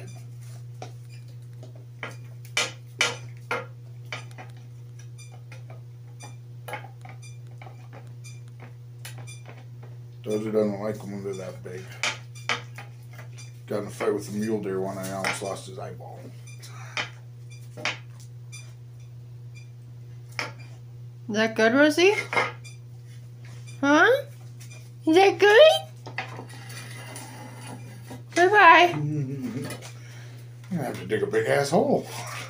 ahead. Dozer doesn't like them when they're that big. Got in a fight with a mule deer one, I almost lost his eyeball. Is that good, Rosie? Huh? Is that good? Bye-bye. I'm gonna have to dig a big ass hole.